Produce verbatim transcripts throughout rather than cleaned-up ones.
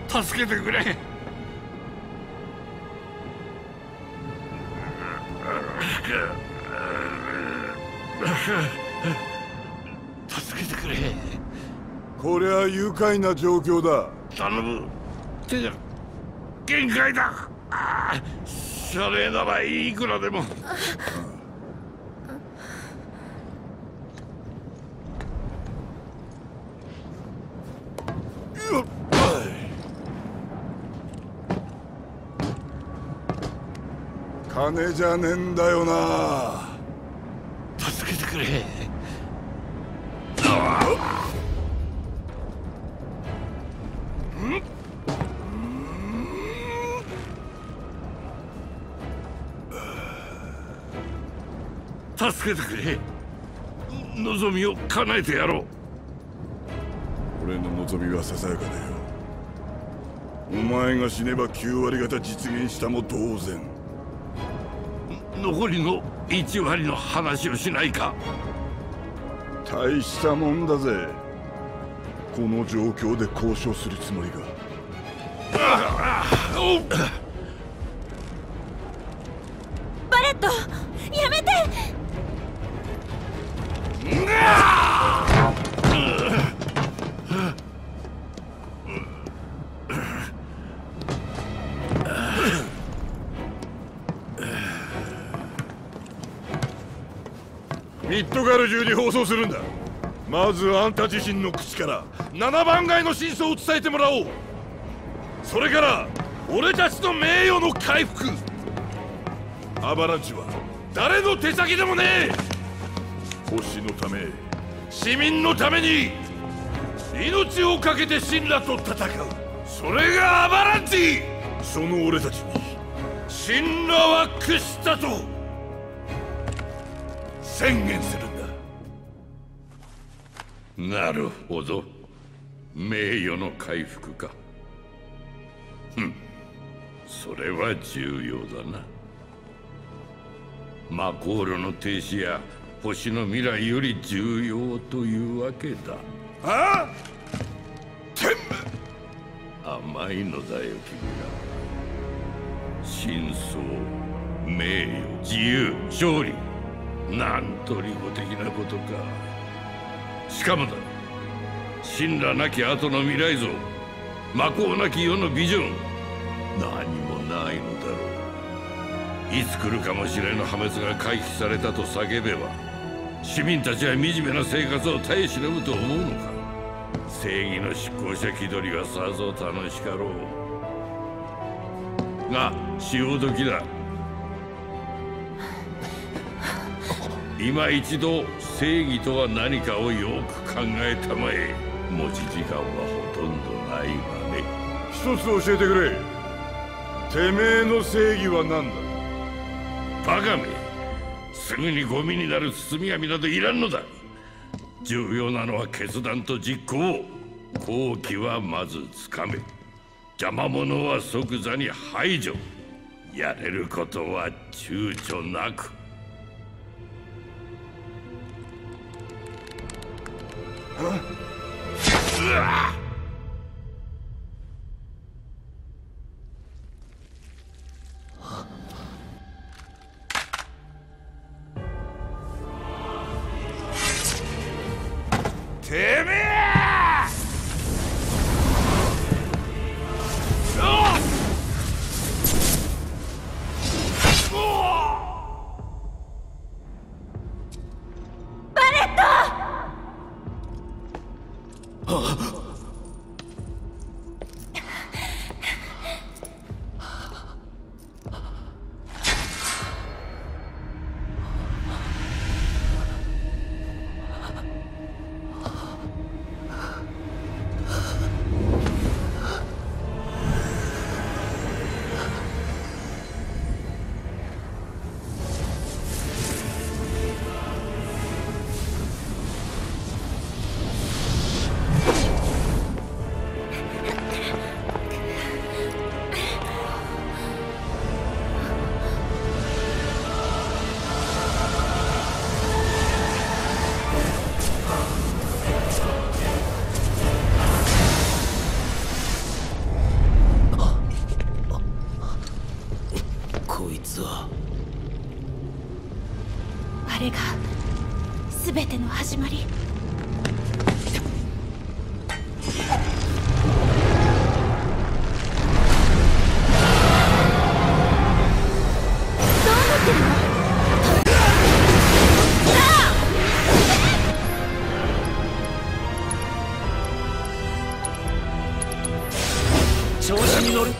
助けてくれ。助けてくれ。 こりゃ愉快な状況だ。 頼む。手が限界だ。謝礼ならいくらでも。 金じゃねえんだよな。 助けてくれ。助けてくれ。望みを叶えてやろう。 俺の望みはささやかだよ。お前が死ねばきゅう割方実現したも同然。 残りのいち割の話をしないか。 大したもんだぜ。この状況で交渉するつもりが。 バレット、やめて。 ミッドガル中に放送するんだ。まずあんた自身の口からななばん街の真相を伝えてもらおう。それから俺たちの名誉の回復。アバランチは誰の手先でもねえ。星のため、市民のために命を懸けて神羅と戦う。それがアバランチ。その俺たちに神羅は屈したと宣言するんだ。 なるほど。名誉の回復か。ふん、それは重要だな。魔航路の停止や星の未来より重要というわけだ。 ああ、天甘いのだよ君ら。真相、名誉、自由、勝利、なんと利己的なことか。しかもだ、神羅なき後の未来像、魔法なき世のビジョン、何もないのだろう。いつ来るかもしれぬ破滅が回避されたと叫べば、市民たちは惨めな生活を耐え忍ぶと思うのか。正義の執行者気取りはさぞ楽しかろうが、潮時だ。今一度正義とは何かをよく考えたまえ。持ち時間はほとんどないわね。 一つ教えてくれ。てめえの正義は何だ。 バカめ、すぐにゴミになる包み紙などいらんのだ。重要なのは決断と実行。好機はまずつかめ、邪魔者は即座に排除。やれることは躊躇なく。うわっ！てめえ！ バレット！ ぞ。 あれが全ての始まり。どうなってるの？ 調子に乗る。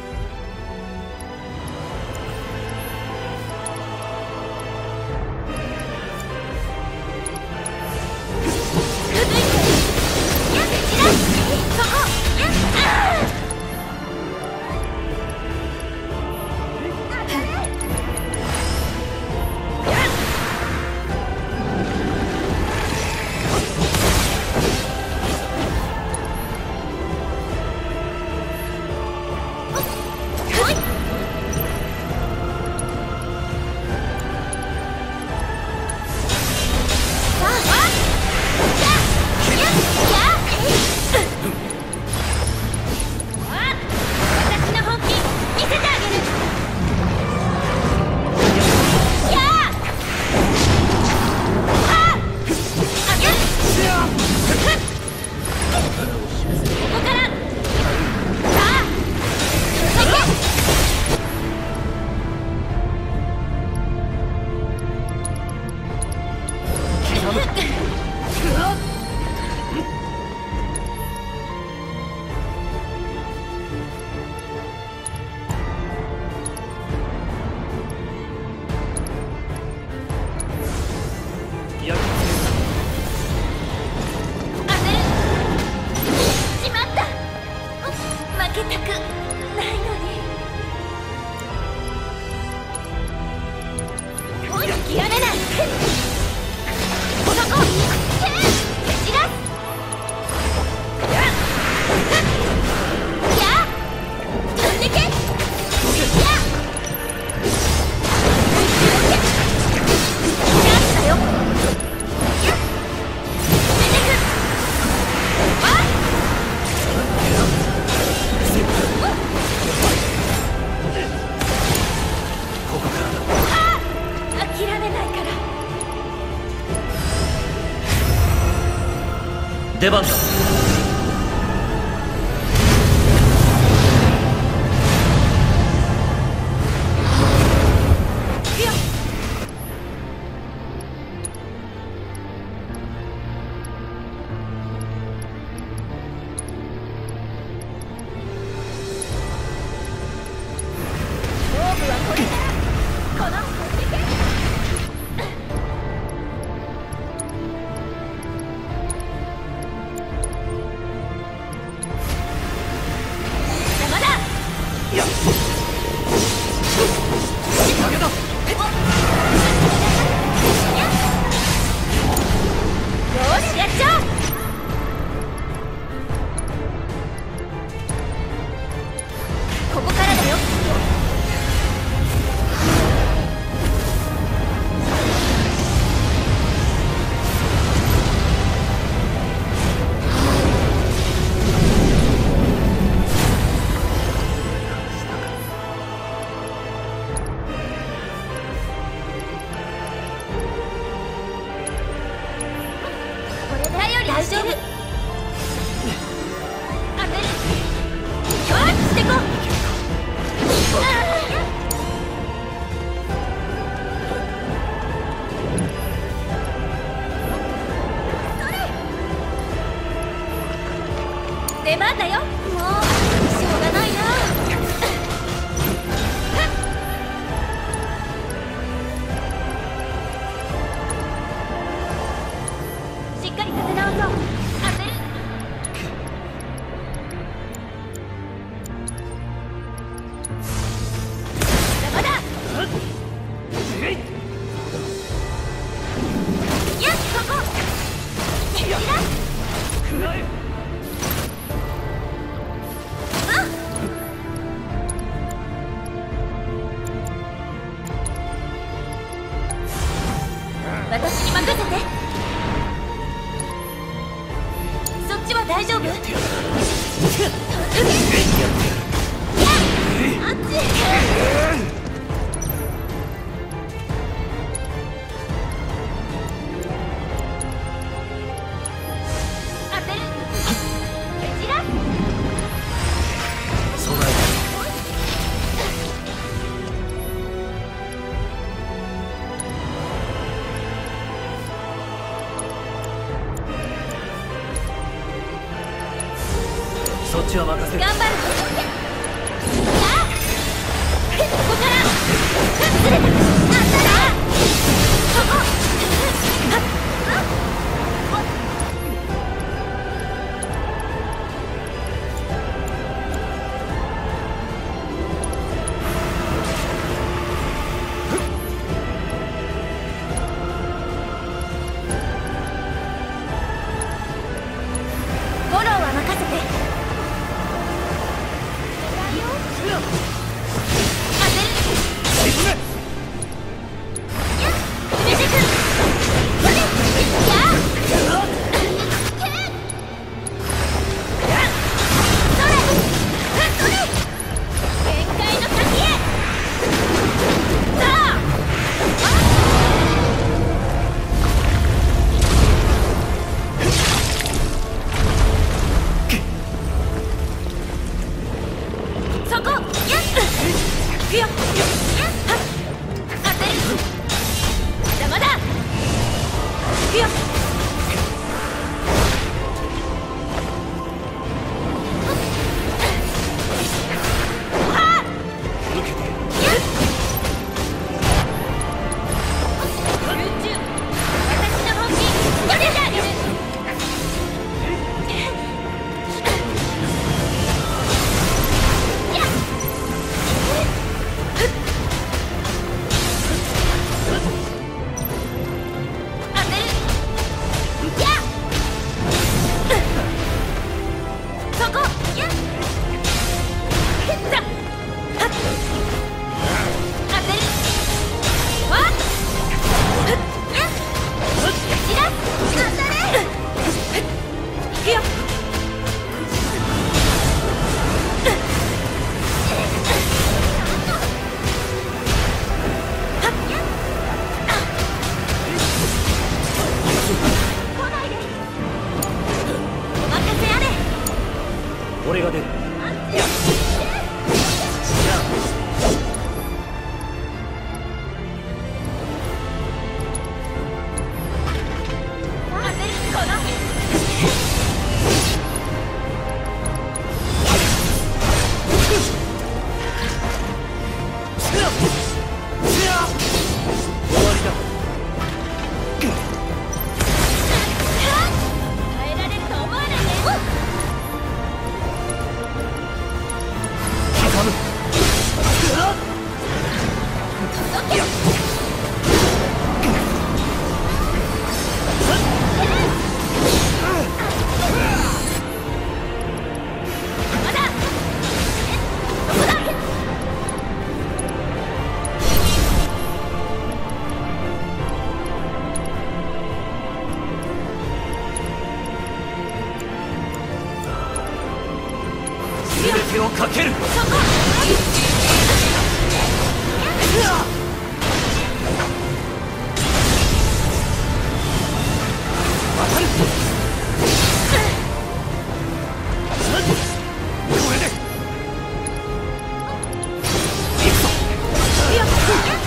出番だ。 こからずれた。あったらそこ。フォローは任せて。当てる。 沈め。 やっ決めてく。それ。やっけっ。それ。それ。限界の先へ。さあ。そこ。やっ。行くよ。やっ。当てる。邪魔だ。行くよ。はっ。 受けて。 やっ。集中。私の本気見せてあげる。やっ。当てる。やっ。そこ。やっ。だ。はっ。当てる。わっ。やっ。散らす。当たれ。行くよ。はっ。やっ。来ないで。お任せあれ。 俺が出る。 当てる。この。 終わりだ。 耐えられると思わないで。 刻む。 届け。まだ。どこだ。 全てをかける。 そこ。 当たる。これで。行くぞ。 よっ。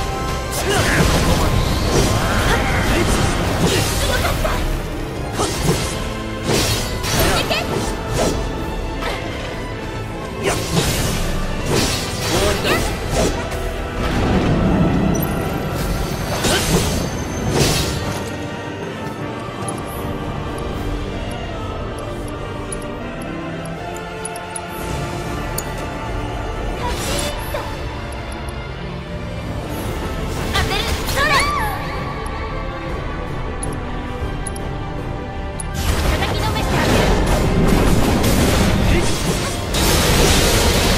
やっ。終わりだ。 当てる。それ。叩きのめしてあげる。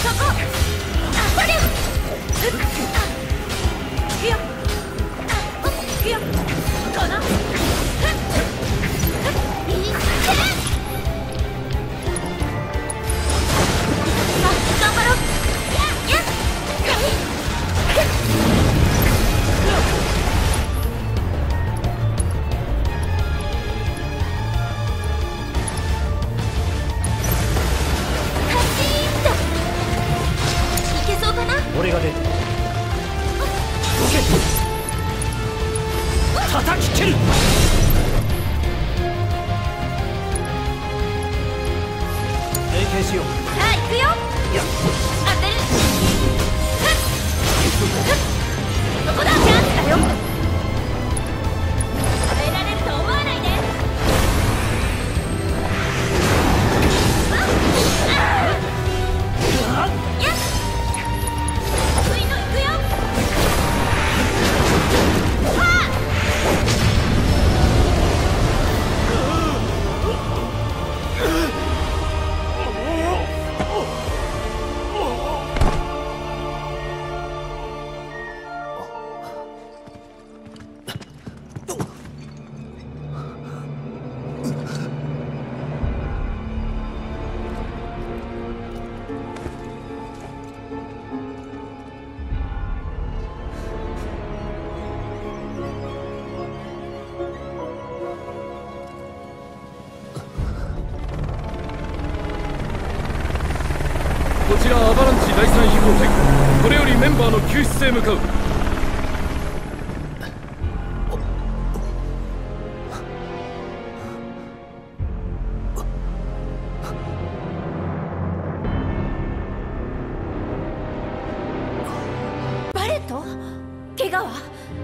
俺が出る。叩き切る。連携しよう。 さあ行くよ。当てる。ここだ。チャンスだよ。耐えられると思わないで。よし。スイート行くよ。はあ。 こちらアバランチだいさん飛行隊、これよりメンバーの救出へ向かう。 バレット？怪我は？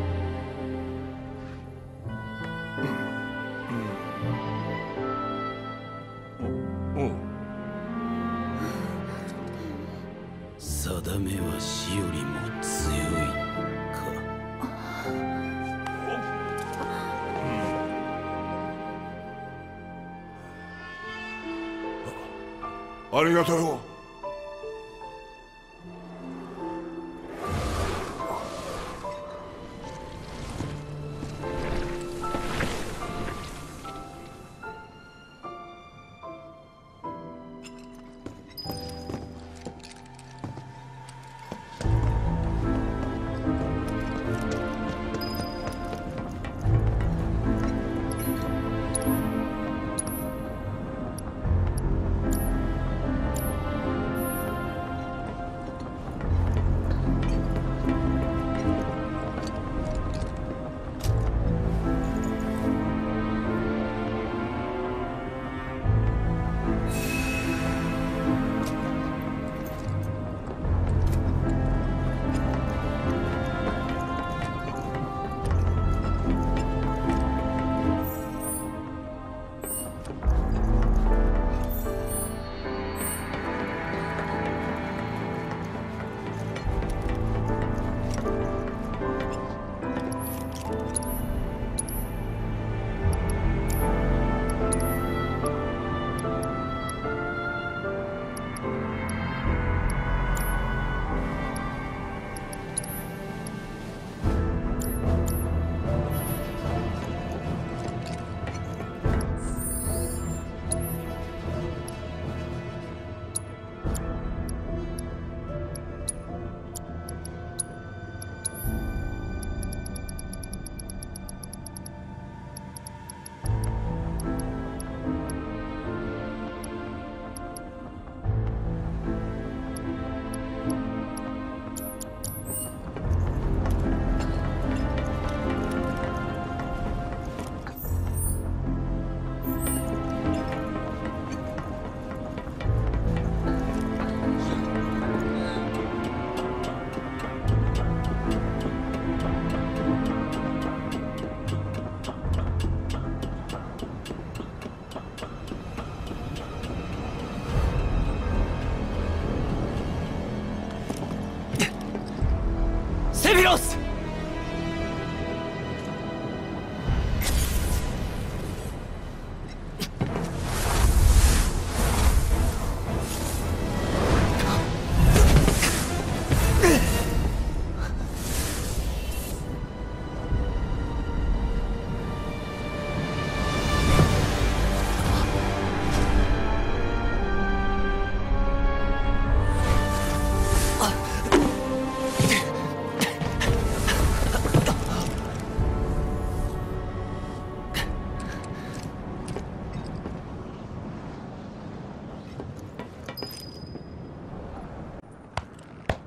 おう。 定めは死よりも強いか。 ありがとう。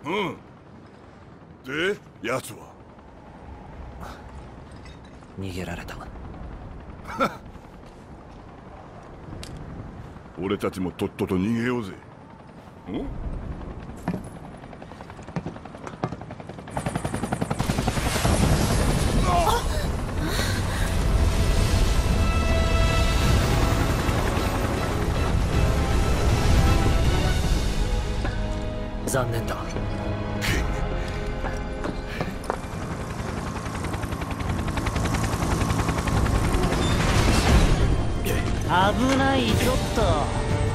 うんで奴は逃げられた。 俺たちもとっとと逃げようぜ。ん残念だ。 危ないちょっと。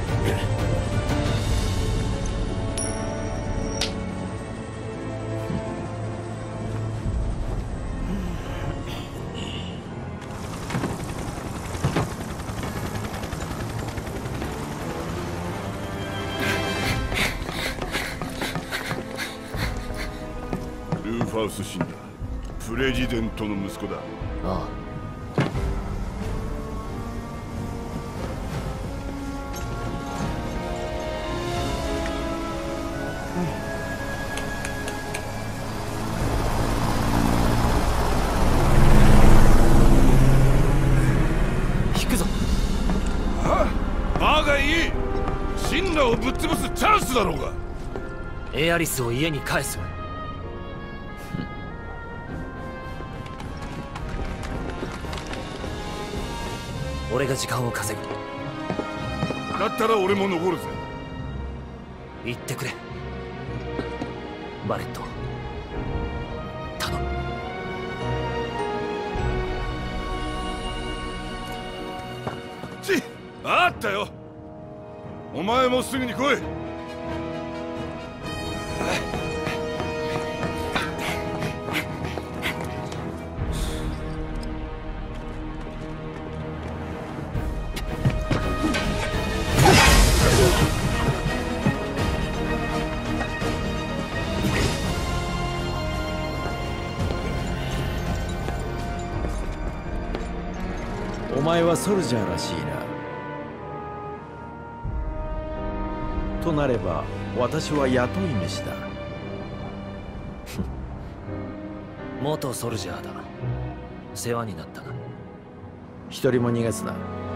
ルーファウス死んだ。プレジデントの息子だ。 ああ。引くぞ。 バカいい。シンラをぶっ潰すチャンスだろうが。 エアリスを家に返す。俺が時間を稼ぐ。 だったら俺も残るぜ。 言ってくれバレット、頼む。 ちあったよ。お前もすぐに来い。 お前はソルジャーらしいな。となれば私は雇い主だ。 元ソルジャーだ。世話になったな。 一人も逃がすな。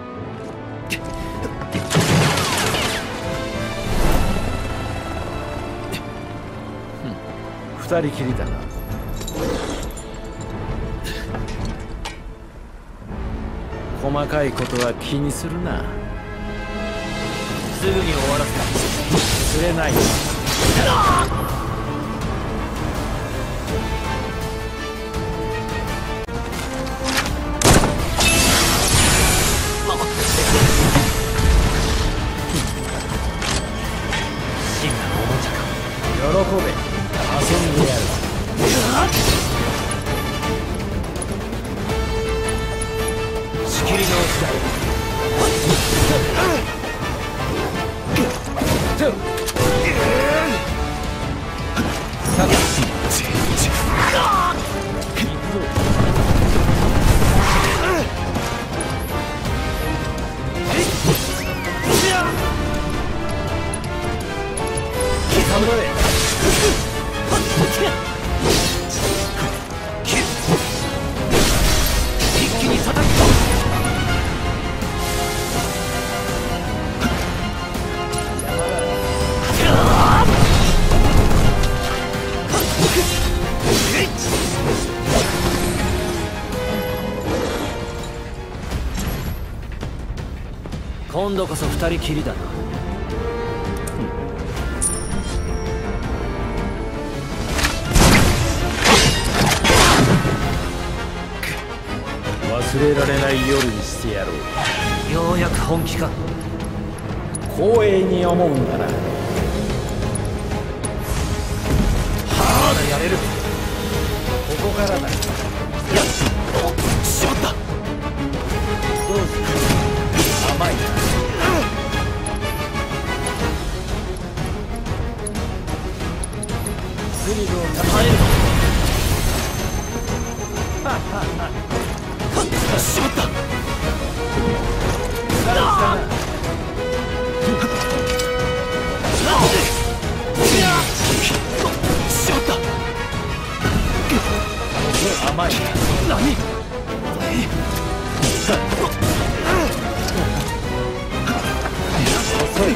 二人きりだな。細かいことは気にするな。 すぐに終わらせた。 釣れない。 真なおもちゃか。 喜べ。遊んでやる。 仕切り直しだ。一気に叩く。今度こそ二人きりだな。 忘れられない夜にしてやろう。 ようやく本気か。 光栄に思うんだな。 まだやれる。 ここからだ。 いや、しまった。 どうぞ。甘いな。スリルを耐える。しまった。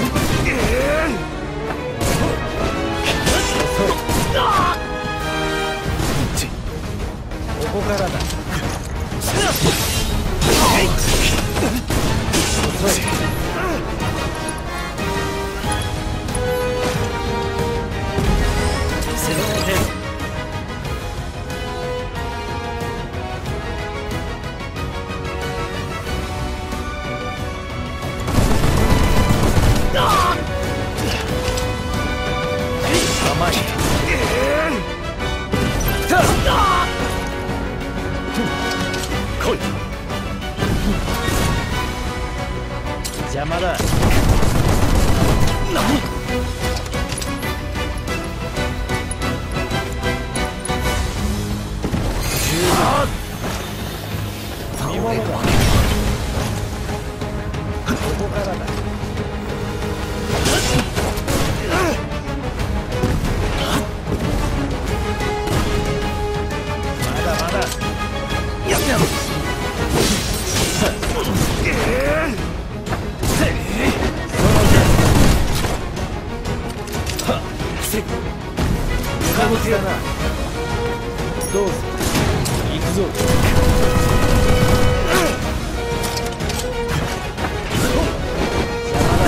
ここからだ。邪魔だ。見物だ。ここからだ。まだまだ。やっ動きだな。どうぞ行くぞ。邪魔だ。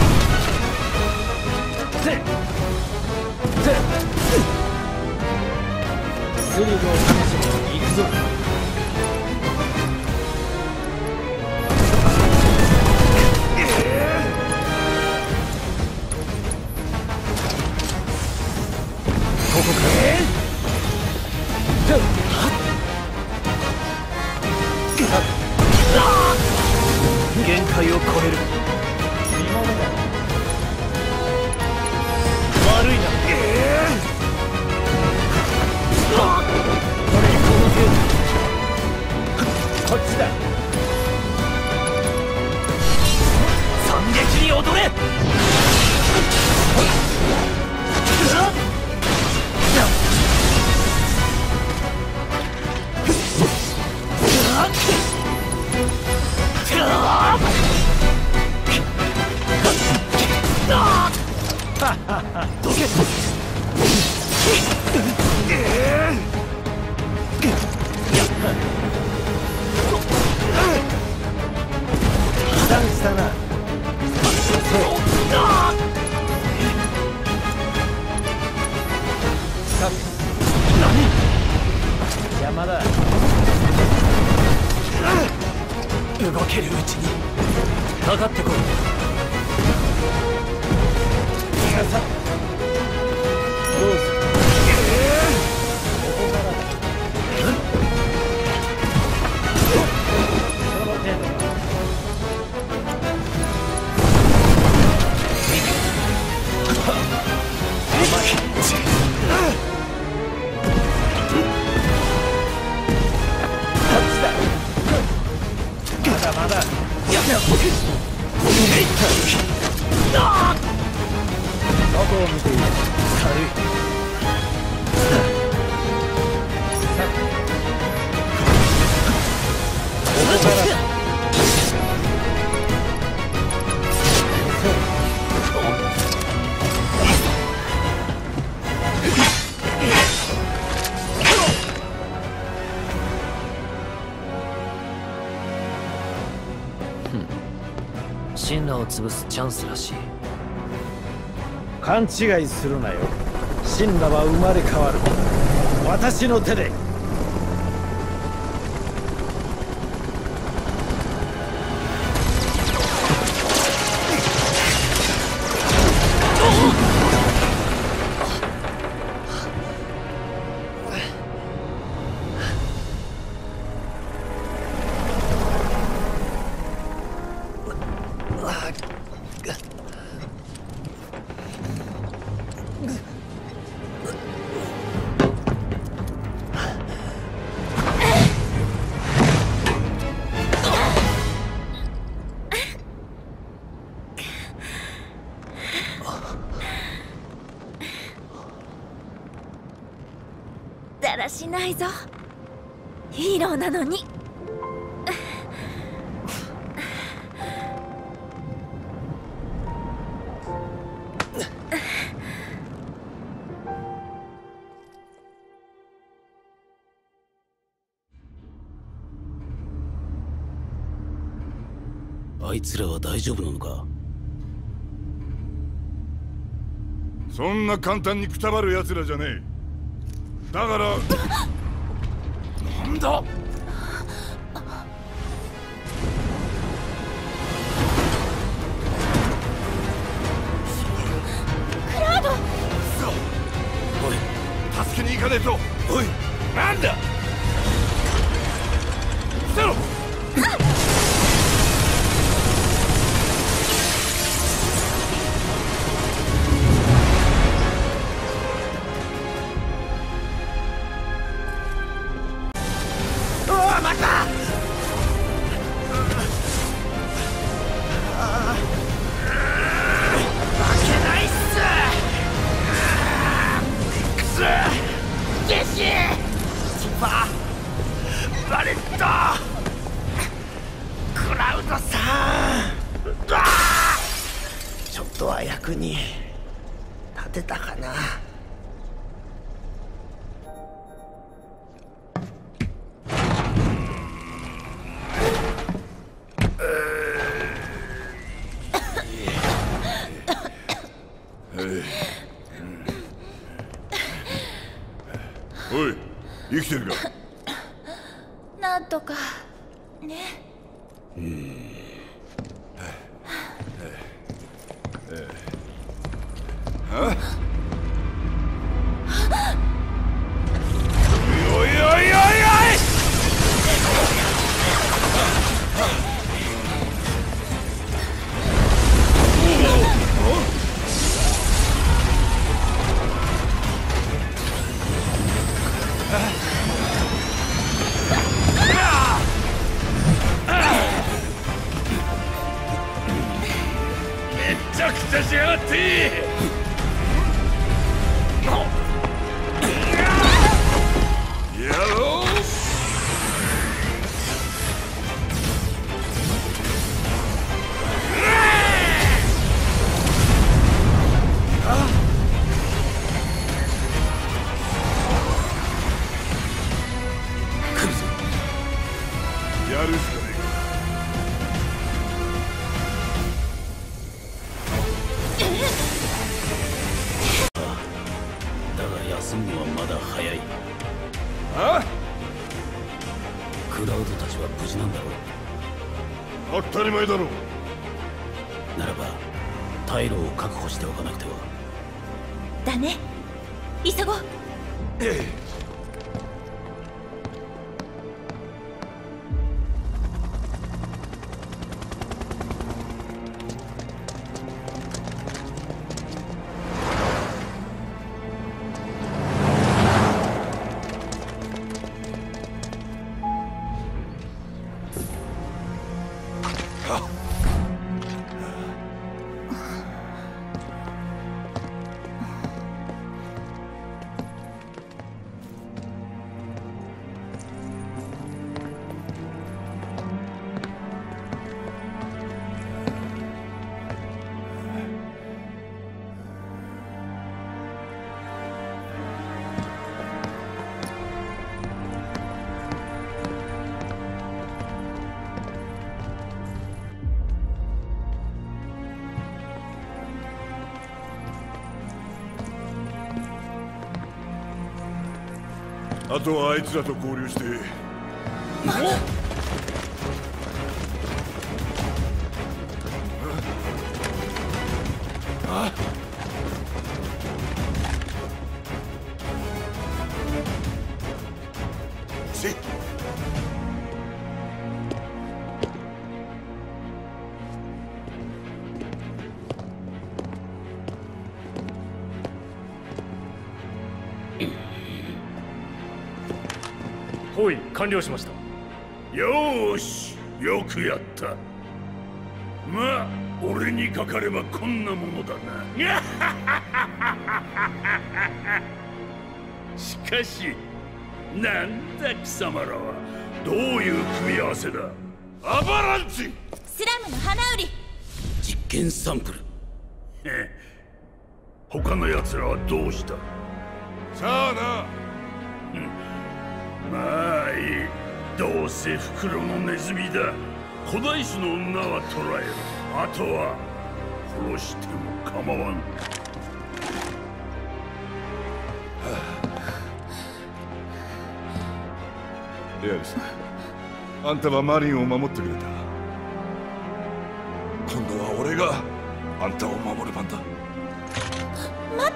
スリルを楽しみに行くぞ。ここから限界を超える。見物だ。悪いな。これこの程度。こっちだ。惨劇に踊れ。どけ。ダンスだな。邪魔だ。動けるうちにかかってこい。さどうぞ。ここからだ。その程度だ。甘い。こっちだ。まだまだ。やっどこを見ている。軽い。ここから神羅を潰すチャンスらしい。 勘違いするなよ。神羅は生まれ変わる。私の手で。 だらしないぞ。ヒーローなのに。 あいつらは大丈夫なのか？ そんな簡単にくたばる奴らじゃねえ。だからなんだ。 クラウド。 おい、助けに行かねえと。おい、なんだ。伏せろ。 ちょっとは役に立てたかな。 おい、生きてるか？ なんとかね。 うん。あ？おいおいおいおい！めちゃくちゃしやがって！やろう！来るぞ。やるしかねえ。だが休むのはまだ早い。 ああ？ クラウドたちは無事なんだろう。 当たり前だろう。ならば退路を確保しておかなくては。 だね、急ごう。 ええ。あとはあいつらと合流して。あ？し包囲完了しました。 よーし、よくやった。まあ俺にかかればこんなものだな。しかしなんだ貴様らは。どういう組み合わせだ？アバランチ！ スラムの花売り。 実験サンプル。 他の奴らはどうした？ さあな。 まあいい。どうせ袋のネズミだ。 古代種の女は捕らえる。あとは殺しても構わん。 エアリス、あんたはマリンを守ってくれた。今度は俺があんたを守る番だ。 待って。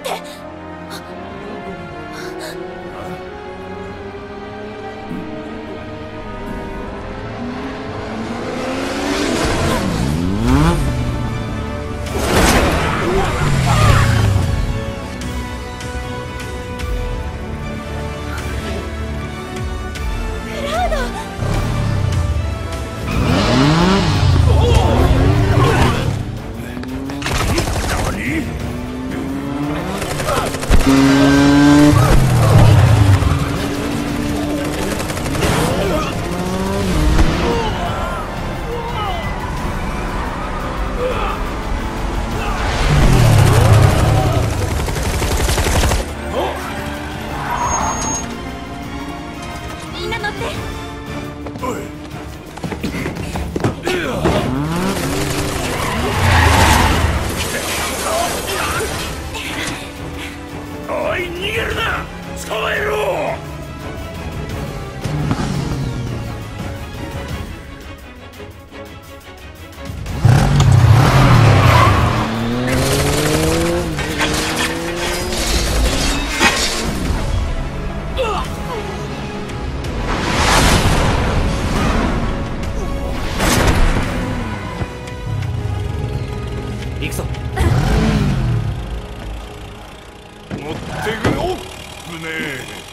行くぞ。 持ってくよ。ぶねえ。